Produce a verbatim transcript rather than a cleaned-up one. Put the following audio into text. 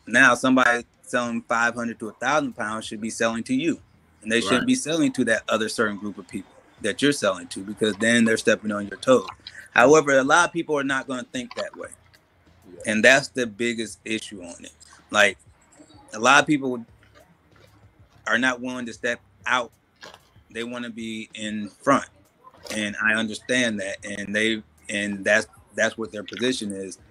Now somebody selling five hundred to a thousand pounds should be selling to you, and they shouldn't Right. be selling to that other certain group of people that you're selling to, because then they're stepping on your toes. However, a lot of people are not going to think that way, Yeah. and that's the biggest issue on it. Like, a lot of people are not willing to step out; they want to be in front, and I understand that, and they and that's that's what their position is.